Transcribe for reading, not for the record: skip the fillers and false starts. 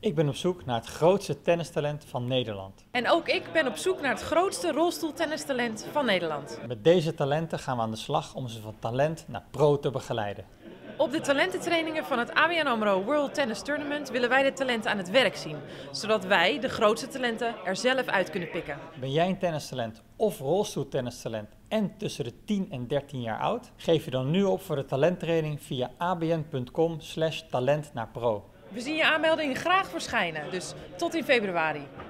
Ik ben op zoek naar het grootste tennistalent van Nederland. En ook ik ben op zoek naar het grootste rolstoeltennistalent van Nederland. Met deze talenten gaan we aan de slag om ze van talent naar pro te begeleiden. Op de talententrainingen van het ABN AMRO World Tennis Tournament willen wij de talenten aan het werk zien. Zodat wij, de grootste talenten, er zelf uit kunnen pikken. Ben jij een tennistalent of rolstoeltennistalent en tussen de 10 en 13 jaar oud? Geef je dan nu op voor de talenttraining via abn.com/talent naar pro. We zien je aanmelding graag verschijnen, dus tot in februari.